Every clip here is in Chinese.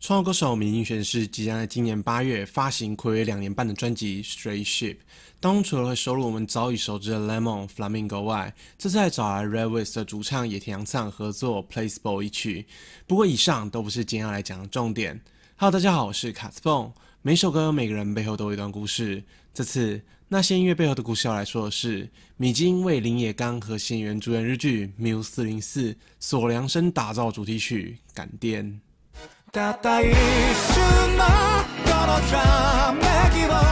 创作歌手米津玄师即将在今年8月发行暌违2年半的专辑《Stray Ship》，当中除了会收录我们早已熟知的 Lemon、Flamingo 外，这次还找来 Red West 的主唱野田洋次合作 Placebo 一曲。不过以上都不是今天要来讲的重点。Hello， 大家好，我是卡斯蹦。每首歌每个人背后都有一段故事。这次那些音乐背后的故事要来说的是米津为林野刚和新演员主演日剧《Muse 404》所量身打造主题曲《感电》。たった一瞬のこのざめきを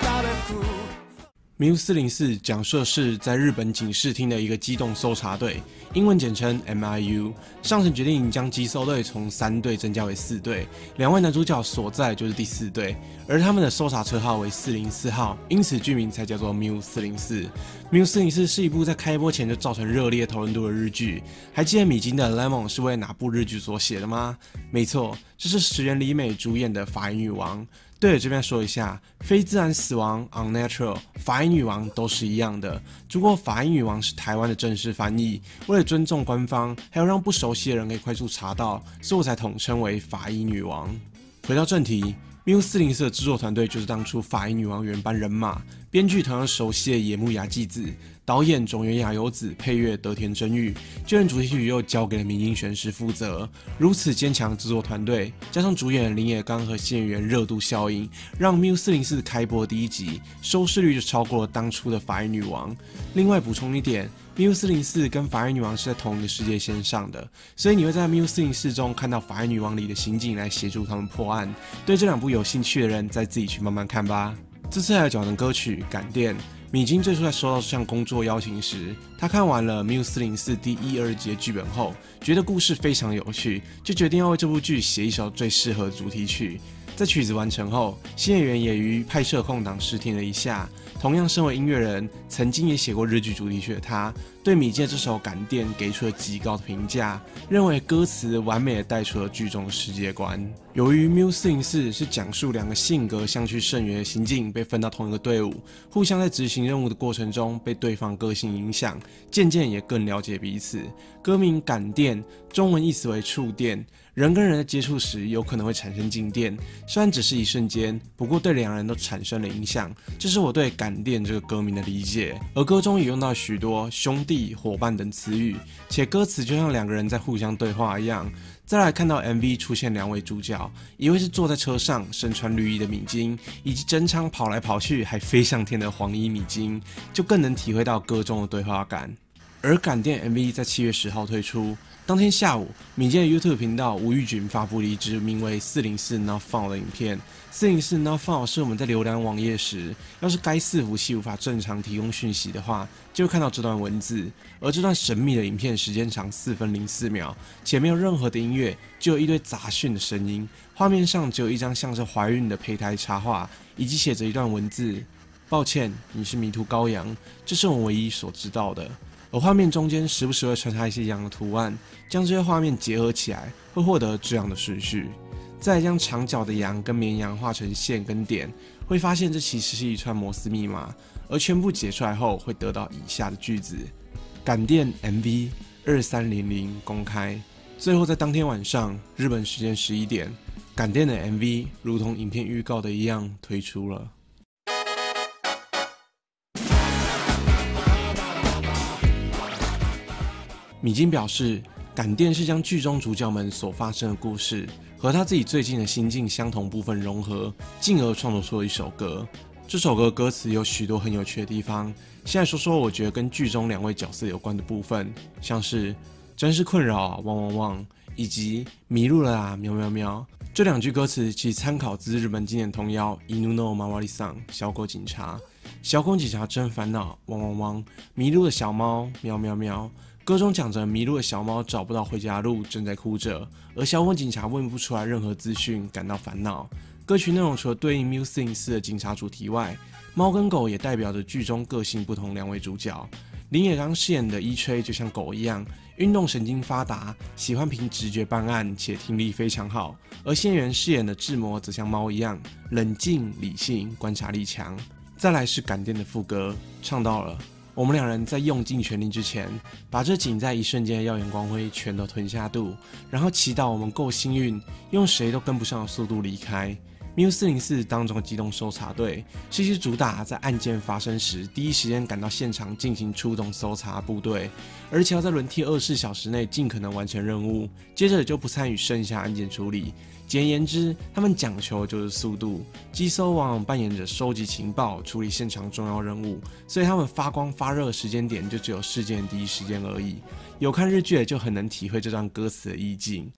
Muse 404讲述的是在日本警视厅的一个机动搜查队，英文简称 MIU。上层决定将机搜队从3队增加为4队，2位男主角所在就是第4队，而他们的搜查车号为404号，因此剧名才叫做 Muse 404。Muse 404是一部在开播前就造成热烈讨论度的日剧。还记得米津的 Lemon 是为哪部日剧所写的吗？没错，这是石原里美主演的《法医女王》。对了，这边说一下，非自然死亡 （unnatural）、法医女王都是一样的。不过法医女王是台湾的正式翻译，为了尊重官方，还有让不熟悉的人可以快速查到，所以我才统称为法医女王。回到正题。Muse 404的制作团队就是当初《法医女王》原班人马，编剧同样熟悉的野木雅纪子，导演种原雅由子，配乐德田真裕，就连主题曲又交给了米津玄师负责。如此坚强的制作团队，加上主演林野刚和新演员热度效应，让 Muse 404开播第1集收视率就超过了当初的《法医女王》。另外补充一点。Muse 404跟法医女王是在同一个世界线上的，所以你会在 Muse 404中看到法医女王里的刑警来协助他们破案。对这2部有兴趣的人，再自己去慢慢看吧。这次来讲的歌曲《感电》，米津最初在收到这项工作邀请时，他看完了 Muse 404第1、2集的剧本后，觉得故事非常有趣，就决定要为这部剧写一首最适合的主题曲。在曲子完成后，新演员也于拍摄空档试听了一下。同样身为音乐人，曾经也写过日剧主题曲的他，对米津这首《感电》给出了极高的评价，认为歌词完美地带出了剧中的世界观。由于 Muse 404是讲述2个性格相去甚远的刑警被分到同一个队伍，互相在执行任务的过程中被对方个性影响，渐渐也更了解彼此。歌名《感电》中文意思为触电。人跟人在接触时有可能会产生静电，虽然只是一瞬间，不过对2人都产生了影响。这是我对《感电》这个歌名的理解。而歌中也用到许多兄弟、伙伴等词语，且歌词就像2个人在互相对话一样。再来看到 MV 出现2位主角，一位是坐在车上身穿绿衣的米津，以及整场跑来跑去还飞上天的黄衣米津，就更能体会到歌中的对话感。而《感电》MV 在7月10号推出，当天下午，米津的 YouTube 频道吴玉君发布了一支名为404 Not Found 的影片。404 Not Found 是我们在浏览网页时，要是该伺服器无法正常提供讯息的话，就会看到这段文字。而这段神秘的影片时间长4分04秒，且没有任何的音乐，只有一堆杂讯的声音。画面上只有一张像是怀孕的胚胎插画，以及写着一段文字：抱歉，你是迷途羔羊，这是我们唯一所知道的。而画面中间时不时会穿插一些羊的图案，将这些画面结合起来，会获得这样的顺序。再来将长角的羊跟绵羊画成线跟点，会发现这其实是一串摩斯密码，而全部解出来后会得到以下的句子：感电 MV 2300公开。最后在当天晚上，日本时间11点，感电的 MV 如同影片预告的一样推出了。米津表示，感电是将剧中主角们所发生的故事和他自己最近的心境相同部分融合，进而创作出了一首歌。这首歌歌词有许多很有趣的地方，现在说说我觉得跟剧中2位角色有关的部分，像是真是困扰啊，汪汪汪，以及迷路了啊，喵喵喵。这2句歌词其实参考自日本经典童谣《犬のまわりさん》小狗警察。小狗警察真烦恼，汪汪汪，迷路的小猫，喵喵喵。歌中讲着迷路的小猫找不到回家的路，正在哭着，而小狗警察问不出来任何资讯，感到烦恼。歌曲内容除了对应 Muse 404的警察主题外，猫跟狗也代表着剧中个性不同2位主角。林野刚饰演的伊吹就像狗一样，运动神经发达，喜欢凭直觉办案，且听力非常好。而新演员饰演的志摩则像猫一样，冷静理性，观察力强。再来是感电的副歌，唱到了我们两人在用尽全力之前，把这仅在一瞬间的耀眼光辉全都吞下肚，然后祈祷我们够幸运，用谁都跟不上的速度离开。MU404 当中的机动搜查队是一支主打在案件发生时第一时间赶到现场进行出动搜查部队，而且要在轮替24小时内尽可能完成任务，接着就不参与剩下案件处理。简言之，他们讲求就是速度。机搜往往扮演着收集情报、处理现场重要任务，所以他们发光发热的时间点就只有事件的第一时间而已。有看日剧的就很能体会这段歌词的意境。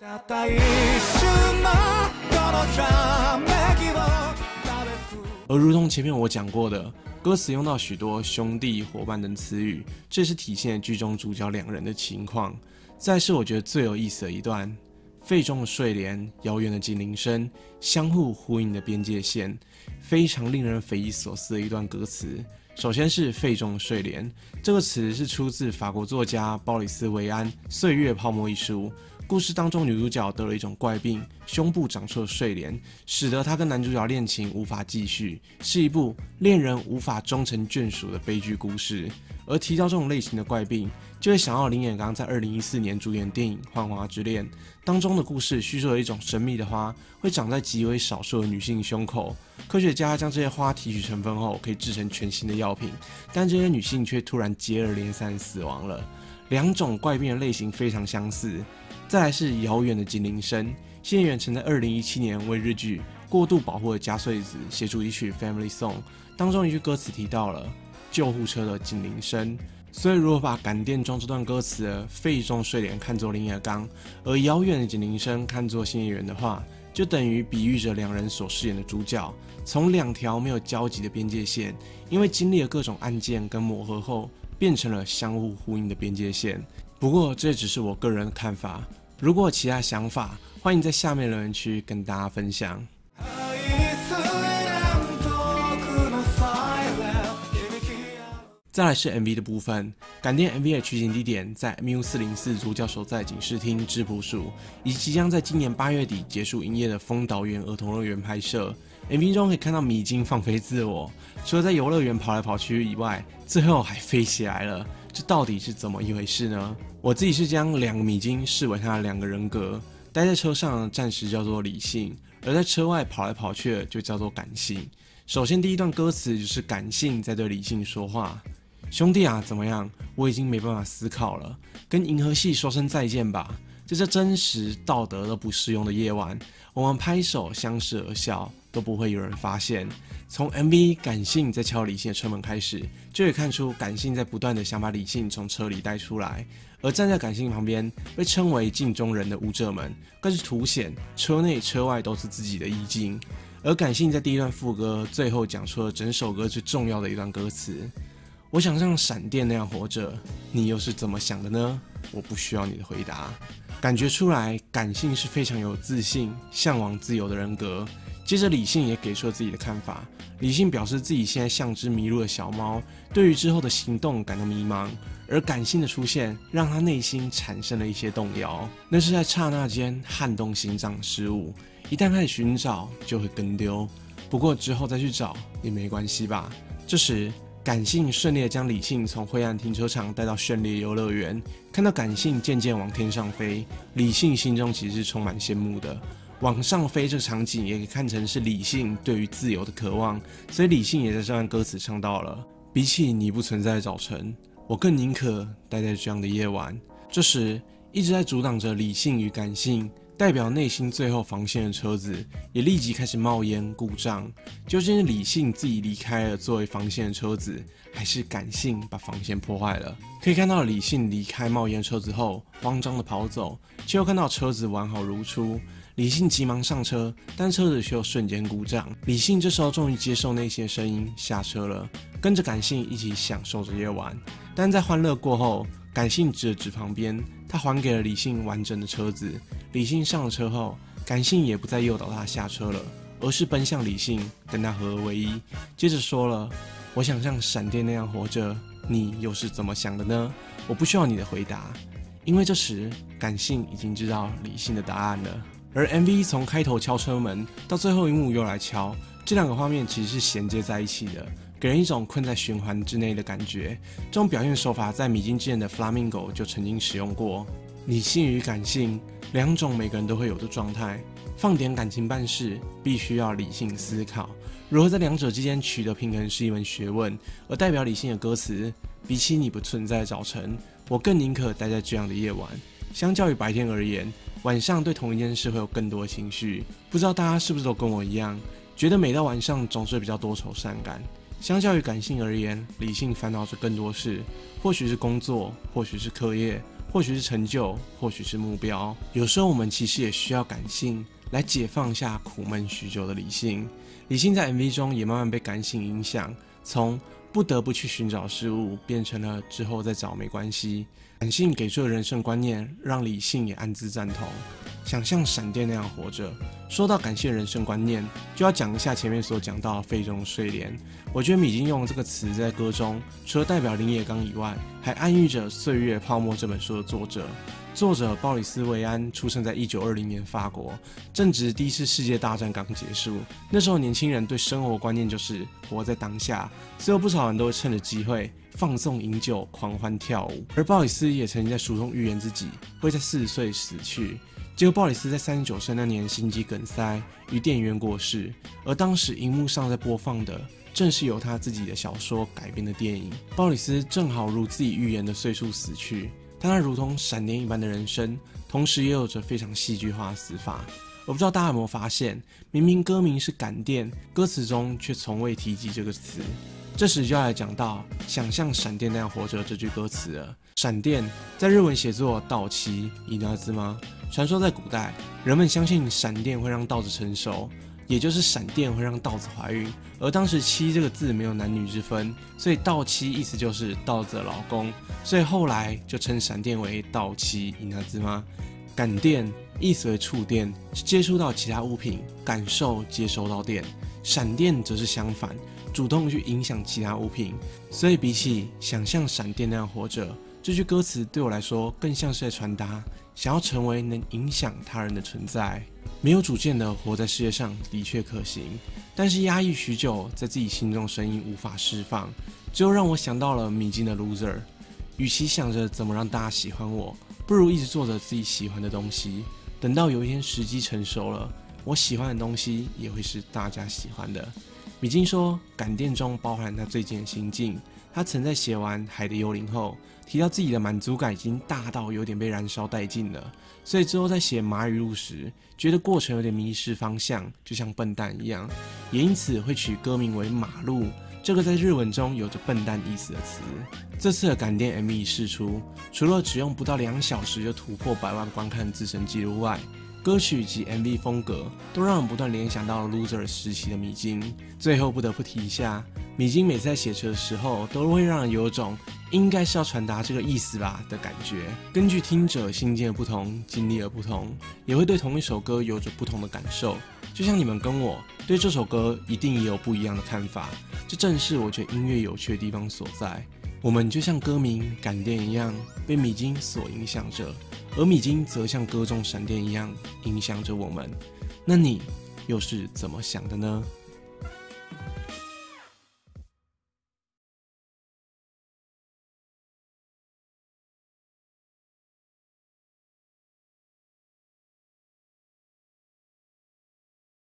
而如同前面我讲过的，歌词用到许多兄弟、伙伴等词语，这也是体现了剧中主角两人的情况。再来是我觉得最有意思的一段。肺中的睡莲，遥远的警铃声，相互呼应的边界线，非常令人匪夷所思的一段歌词。首先是肺中的睡莲，这个词是出自法国作家鲍里斯·维安《岁月泡沫》一书。故事当中，女主角得了一种怪病，胸部长出了睡莲，使得她跟男主角恋情无法继续，是一部恋人无法终成眷属的悲剧故事。而提到这种类型的怪病，就会想到林衍刚在2014年主演电影《幻花之恋》当中的故事，叙述了一种神秘的花会长在极为少数的女性胸口，科学家将这些花提取成分后，可以制成全新的药品，但这些女性却突然接二连三死亡了。两种怪病的类型非常相似。再来是遥远的警铃声，谢元曾在2017年为日剧《过度保护的加穗子》写出一曲《Family Song》，当中一句歌词提到了救护车的警铃声。所以如果把感电中这段歌词的肺中睡莲看作林野刚，而遥远的警铃声看作新演员的话，就等于比喻着两人所饰演的主角从两条没有交集的边界线，因为经历了各种案件跟磨合后，变成了相互呼应的边界线。不过这只是我个人的看法，如果有其他想法，欢迎在下面留言区跟大家分享。再来是 MV 的部分，感电 MV 的取景地点在 MU404 主角所在警视厅制服署，以及即将在今年8月底结束营业的丰岛园儿童乐园拍摄。MV 中可以看到米津放飞自我，除了在游乐园跑来跑去以外，最后还飞起来了，这到底是怎么一回事呢？我自己是将两个米津视为他的两个人格，待在车上暂时叫做理性，而在车外跑来跑去的就叫做感性。首先第一段歌词就是感性在对理性说话。兄弟啊，怎么样？我已经没办法思考了，跟银河系说声再见吧。在这真实道德都不适用的夜晚，我们拍手相视而笑，都不会有人发现。从 MV 感性在敲理性的车门开始，就可以看出感性在不断的想把理性从车里带出来，而站在感性旁边被称为镜中人的舞者们，更是凸显车内车外都是自己的意境。而感性在第一段副歌最后讲出了整首歌最重要的一段歌词。我想像闪电那样活着，你又是怎么想的呢？我不需要你的回答。感觉出来，感性是非常有自信、向往自由的人格。接着，理性也给出了自己的看法。理性表示自己现在像只迷路的小猫，对于之后的行动感到迷茫。而感性的出现，让他内心产生了一些动摇，那是在刹那间撼动心脏的失误。一旦开始寻找，就会跟丢。不过之后再去找也没关系吧。这时，感性顺利地将理性从灰暗停车场带到绚丽游乐园，看到感性渐渐往天上飞，理性心中其实是充满羡慕的。往上飞这个场景也可以看成是理性对于自由的渴望，所以理性也在这段歌词唱到了：比起你不存在的早晨，我更宁可待在这样的夜晚。这时，一直在阻挡着理性与感性，代表内心最后防线的车子也立即开始冒烟故障。究竟是理性自己离开了作为防线的车子，还是感性把防线破坏了？可以看到理性离开冒烟车子后慌张的跑走，却又看到车子完好如初。理性急忙上车，但车子却又瞬间故障。理性这时候终于接受内心的声音，下车了，跟着感性一起享受着夜晚。但在欢乐过后，感性指了指旁边，他还给了理性完整的车子。理性上了车后，感性也不再诱导他下车了，而是奔向理性，跟他合而为一。接着说了：我想像闪电那样活着，你又是怎么想的呢？我不需要你的回答，因为这时感性已经知道理性的答案了。而 MV 从开头敲车门到最后一幕又来敲，这两个画面其实是衔接在一起的。 给人一种困在循环之内的感觉。这种表现手法在米津之前的 Flamingo 就曾经使用过。理性与感性两种每个人都会有的状态，放点感情办事，必须要理性思考。如何在两者之间取得平衡是一门学问，而代表理性的歌词，比起你不存在的早晨，我更宁可待在这样的夜晚。相较于白天而言，晚上对同一件事会有更多的情绪。不知道大家是不是都跟我一样，觉得每到晚上总是比较多愁善感。相较于感性而言，理性烦恼着更多事，或许是工作，或许是课业，或许是成就，或许是目标。有时候我们其实也需要感性来解放下苦闷许久的理性。理性在 MV 中也慢慢被感性影响，从不得不去寻找事物，变成了之后再找没关系。感性给出的人生观念，让理性也暗自赞同。想像闪电那样活着。说到感性人生观念，就要讲一下前面所讲到的肺中睡莲。我觉得米津用这个词在歌中，除了代表林野刚以外，还暗喻着《岁月泡沫》这本书的作者。作者鲍里斯·维安出生在1920年法国，正值第一次世界大战刚结束。那时候年轻人对生活观念就是活在当下，所以有不少人都会趁着机会放纵饮酒、狂欢跳舞。而鲍里斯也曾经在书中预言自己会在40岁死去。结果鲍里斯在39岁那年心肌梗塞于电影院过世，而当时荧幕上在播放的正是由他自己的小说改编的电影。鲍里斯正好如自己预言的岁数死去，但他如同闪电一般的人生，同时也有着非常戏剧化的死法。我不知道大家有没有发现，明明歌名是感电，歌词中却从未提及这个词。这时就要来讲到想像闪电那样活着这句歌词了。闪电在日文写作稻妻，伊那兹吗？传说在古代，人们相信闪电会让稻子成熟，也就是闪电会让稻子怀孕。而当时妻这个字没有男女之分，所以稻妻意思就是稻子的老公，所以后来就称闪电为稻妻，伊那兹吗？感电意思为触电，是接触到其他物品，感受接收到电。闪电则是相反，主动去影响其他物品。所以比起想像闪电那样活着，这句歌词对我来说更像是在传达想要成为能影响他人的存在。没有主见的活在世界上的确可行，但是压抑许久，在自己心中声音无法释放，最后让我想到了米津的 Loser。 与其想着怎么让大家喜欢我，不如一直做着自己喜欢的东西，等到有一天时机成熟了，我喜欢的东西也会是大家喜欢的。米津说，感电中包含他最近的心境。他曾在写完《海的幽灵》后，提到自己的满足感已经大到有点被燃烧殆尽了，所以之后在写《马语录》时，觉得过程有点迷失方向，就像笨蛋一样，也因此会取歌名为马路，这个在日文中有着笨蛋意思的词。这次的感电 MV 释出，除了只用不到2小时就突破100万观看自身纪录外，歌曲及 MV 风格都让人不断联想到了 Loser 时期的米津。最后不得不提一下，米津每次在写词的时候，都会让人有种应该是要传达这个意思吧的感觉。根据听者心境的不同，经历的不同，也会对同一首歌有着不同的感受。就像你们跟我对这首歌一定也有不一样的看法，这正是我觉得音乐有趣的地方所在。我们就像歌名感电一样，被米津所影响着，而米津则像歌中闪电一样影响着我们。那你又是怎么想的呢？